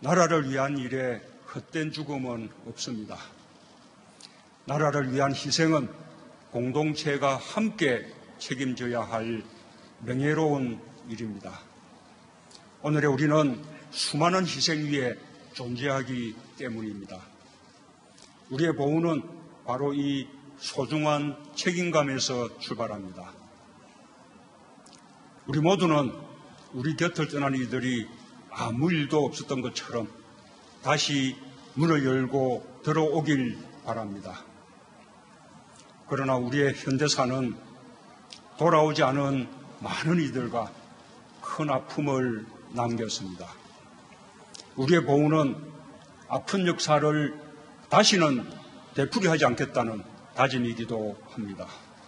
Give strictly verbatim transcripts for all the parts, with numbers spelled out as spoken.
나라를 위한 일에 헛된 죽음은 없습니다. 나라를 위한 희생은 공동체가 함께 책임져야 할 명예로운 일입니다. 오늘의 우리는 수많은 희생 위에 존재하기 때문입니다. 우리의 보훈은 바로 이 소중한 책임감에서 출발합니다. 우리 모두는 우리 곁을 떠난 이들이 아무 일도 없었던 것처럼 다시 문을 열고 들어오길 바랍니다. 그러나 우리의 현대사는 돌아오지 않은 많은 이들과 큰 아픔을 남겼습니다. 우리의 보훈은 아픈 역사를 다시는 되풀이하지 않겠다는 다짐이기도 합니다.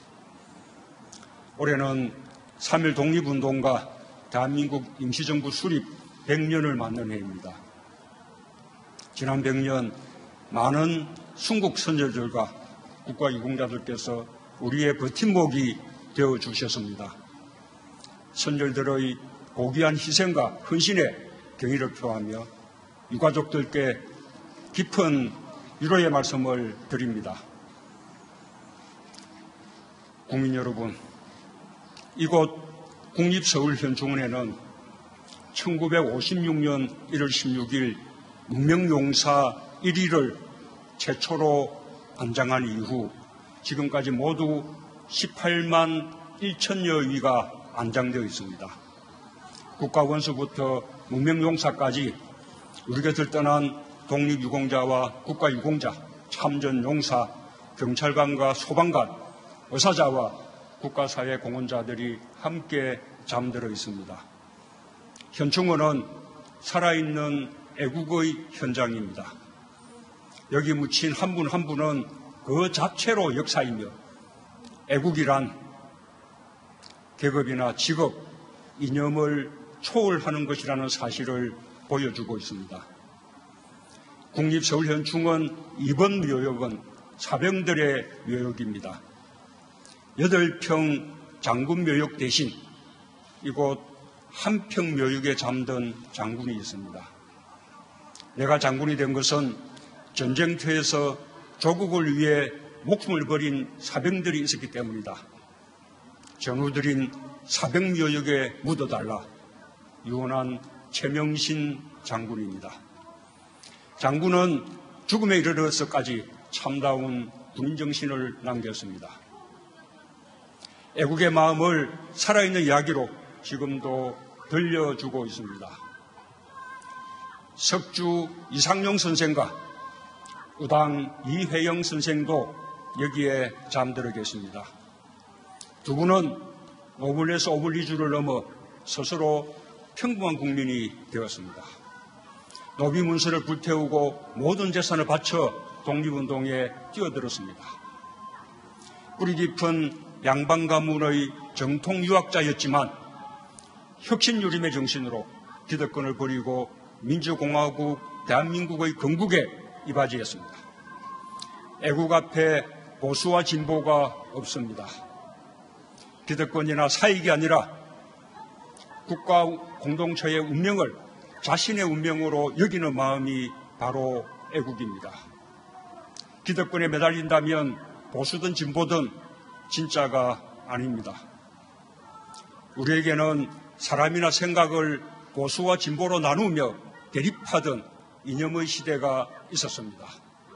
올해는 삼일 독립운동과 대한민국 임시정부 수립 백 년을 맞는 해입니다. 지난 백 년 많은 순국 선열들과 국가유공자들께서 우리의 버팀목이 되어주셨습니다. 선열들의 고귀한 희생과 헌신에 경의를 표하며 유가족들께 깊은 위로의 말씀을 드립니다. 국민 여러분, 이곳 국립서울현충원에는 천구백오십육 년 일월 십육일 문명용사 일 위를 최초로 안장한 이후 지금까지 모두 십팔만 일천여 위가 안장되어 있습니다. 국가원수부터 문명용사까지 우리 곁을 떠난 독립유공자와 국가유공자, 참전용사, 경찰관과 소방관, 의사자와 국가사회 공헌자들이 함께 잠들어 있습니다. 현충원은 살아있는 애국의 현장입니다. 여기 묻힌 한 분 한 분은 그 자체로 역사이며 애국이란 계급이나 직업, 이념을 초월하는 것이라는 사실을 보여주고 있습니다. 국립서울현충원 이번 묘역은 사병들의 묘역입니다. 여덟 평 장군 묘역 대신 이곳 한 평 묘역에 잠든 장군이 있습니다. 내가 장군이 된 것은 전쟁터에서 조국을 위해 목숨을 버린 사병들이 있었기 때문이다. 전우들인 사병묘역에 묻어달라. 유언한 최명신 장군입니다. 장군은 죽음에 이르러서까지 참다운 군인정신을 남겼습니다. 애국의 마음을 살아있는 이야기로 지금도 들려주고 있습니다. 석주 이상용 선생과 우당 이회영 선생도 여기에 잠들어 계십니다. 두 분은 오블에서 오블리주를 넘어 스스로 평범한 국민이 되었습니다. 노비문서를 불태우고 모든 재산을 바쳐 독립운동에 뛰어들었습니다. 뿌리 깊은 양반 가문의 정통 유학자였지만 혁신유림의 정신으로 기득권을 버리고 민주공화국 대한민국의 건국에 이바지했습니다. 애국 앞에 보수와 진보가 없습니다. 기득권이나 사익이 아니라 국가 공동체의 운명을 자신의 운명으로 여기는 마음이 바로 애국입니다. 기득권에 매달린다면 보수든 진보든 진짜가 아닙니다. 우리에게는 사람이나 생각을 보수와 진보로 나누며 대립하던 이념의 시대가 있었습니다.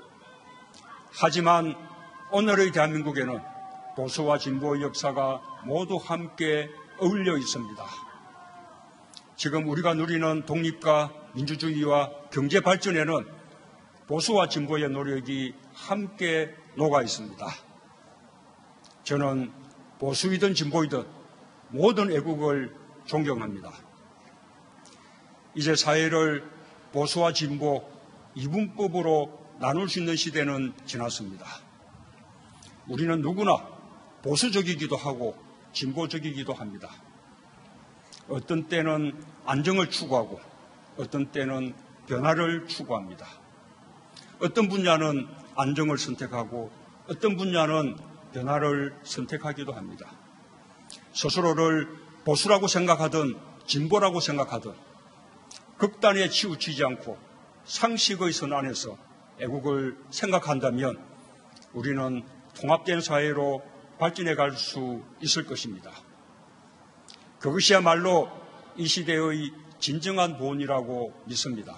하지만 오늘의 대한민국에는 보수와 진보의 역사가 모두 함께 어울려 있습니다. 지금 우리가 누리는 독립과 민주주의와 경제 발전에는 보수와 진보의 노력이 함께 녹아 있습니다. 저는 보수이든 진보이든 모든 애국을 존경합니다. 이제 사회를 보수와 진보, 이분법으로 나눌 수 있는 시대는 지났습니다. 우리는 누구나 보수적이기도 하고 진보적이기도 합니다. 어떤 때는 안정을 추구하고 어떤 때는 변화를 추구합니다. 어떤 분야는 안정을 선택하고 어떤 분야는 변화를 선택하기도 합니다. 스스로를 보수라고 생각하든 진보라고 생각하든 극단에 치우치지 않고 상식의 선 안에서 애국을 생각한다면 우리는 통합된 사회로 발전해 갈 수 있을 것입니다. 그것이야말로 이 시대의 진정한 보온이라고 믿습니다.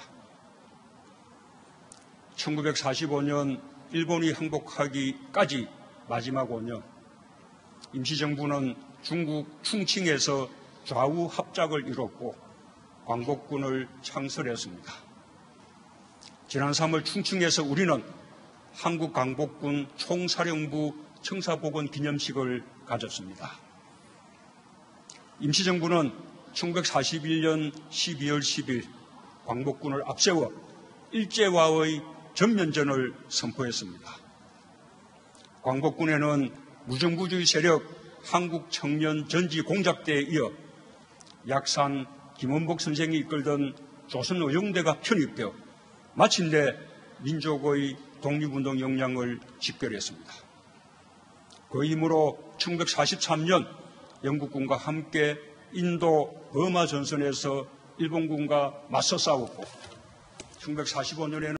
천구백사십오 년 일본이 항복하기까지 마지막 오 년, 임시정부는 중국 충칭에서 좌우 합작을 이뤘고 광복군을 창설했습니다. 지난 삼월 충칭에서 우리는 한국광복군 총사령부 청사복원 기념식을 가졌습니다. 임시정부는 천구백사십일 년 십이월 십일 광복군을 앞세워 일제와의 전면전을 선포했습니다. 광복군에는 무정부주의 세력 한국청년전지공작대에 이어 약산 김원복 선생이 이끌던 조선의용대가 편입되어 마침내 민족의 독립운동 역량을 집결했습니다. 그 힘으로 천구백사십삼 년 영국군과 함께 인도 버마 전선에서 일본군과 맞서 싸웠고 천구백사십오 년에는